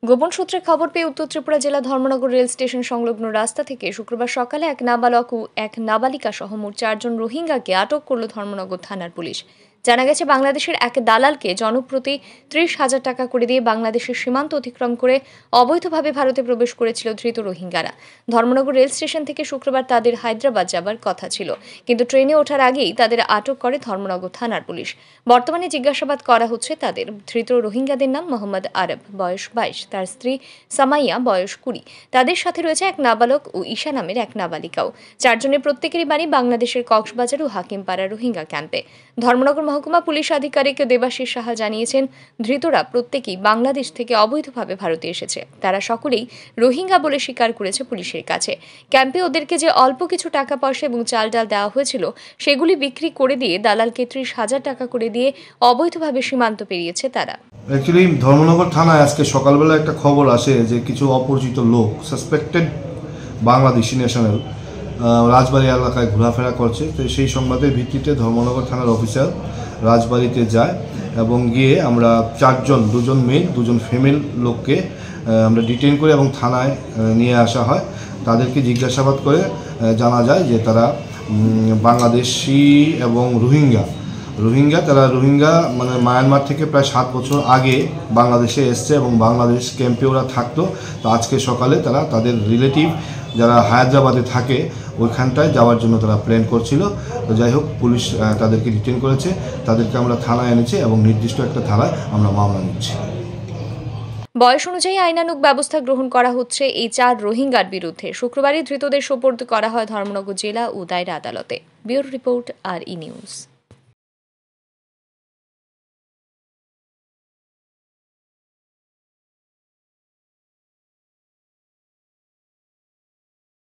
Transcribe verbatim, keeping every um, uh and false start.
গোপন সূত্রে খবর পেয়ে উত্তর ত্রিপুরা জেলা ধর্মনগর রেল স্টেশন সংলগ্ন রাস্তা থেকে শুক্রবার সকালে এক নাবালক ও এক নাবালিকা সহ মোট চারজন রোহিঙ্গাকে আটক করল ধর্মনগর থানার পুলিশ। জানা গেছে, বাংলাদেশের এক দালালকে জনপ্রতি ত্রিশ হাজার টাকা করে দিয়ে বাংলাদেশের সীমান্ত অতিক্রম করে অবৈধভাবে ভারতে প্রবেশ করেছিল ধৃত রোহিঙ্গারা। ধর্মনগর রেল স্টেশন থেকে শুক্রবার তাদের হায়দ্রাবাদ যাবার কথা ছিল, কিন্তু ট্রেনে ওঠার আগেই তাদের আটক করে ধর্মনগর থানার পুলিশ। বর্তমানে জিজ্ঞাসাবাদ করা হচ্ছে তাদের। ধৃত রোহিঙ্গাদের নাম মোহাম্মদ আরব, বয়স বাইশ, তার স্ত্রী সামাইয়া, বয়স কুড়ি। তাদের সাথে রয়েছে এক নাবালক ও ঈশা নামের এক নাবালিকাও। চারজনের প্রত্যেকেরই বাড়ি বাংলাদেশের কক্সবাজার ও হাকিমপাড়া রোহিঙ্গা ক্যাম্পে। ধর্মনগর মহকুমা পুলিশ আধিকারিক দেবাশিস সাহা জানিয়েছেন, ধৃতরা প্রত্যেকেই বাংলাদেশ থেকে অবৈধভাবে ভারতে এসেছে। তারা সকলেই রোহিঙ্গা বলে স্বীকার করেছে পুলিশের কাছে। ক্যাম্পে ওদেরকে যে অল্প কিছু টাকা পয়সা এবং চাল ডাল দেওয়া হয়েছিল, সেগুলি বিক্রি করে দিয়ে দালালকে ত্রিশ হাজার টাকা করে দিয়ে অবৈধভাবে সীমান্ত পেরিয়েছে তারা। অ্যাকচুয়ালি ধর্মনগর থানায় আজকে সকালবেলা একটা খবর আসে যে কিছু অপরিচিত লোক সাসপেক্টেড বাংলাদেশি ন্যাশনাল রাজবাড়ী এলাকায় ঘোরাফেরা করছে। তো সেই সংবাদের ভিত্তিতে ধর্মনগর থানার অফিসার রাজবাড়িতে যায় এবং গিয়ে আমরা চারজন, দুজন মেল দুজন ফিমেল লোককে আমরা ডিটেইন করে এবং থানায় নিয়ে আসা হয়। তাদেরকে জিজ্ঞাসাবাদ করে জানা যায় যে তারা বাংলাদেশি এবং রোহিঙ্গা রোহিঙ্গা তারা রোহিঙ্গা মানে মায়ানমার থেকে প্রায় সাত বছর আগে বাংলাদেশে এসছে এবং বাংলাদেশ ক্যাম্পে ওরা থাকতো। তো আজকে সকালে তারা তাদের রিলেটিভ যারা হায়দ্রাবাদে থাকে ওইখানটায় যাওয়ার জন্য তারা প্ল্যান করছিল। তো যাই হোক, পুলিশ তাদেরকে ডিটেইন করেছে, তাদেরকে আমরা থানায় এনেছি এবং নির্দিষ্ট একটা ধারায় আমরা মামলা নিচ্ছি। বয়স অনুযায়ী আইনানুগ ব্যবস্থা গ্রহণ করা হচ্ছে এই চার রোহিঙ্গার বিরুদ্ধে। শুক্রবারই ধৃতদের সোপর্দ করা হয় ধর্মনগর জেলা ও দায়রা আদালতে। Bureau report, R E news.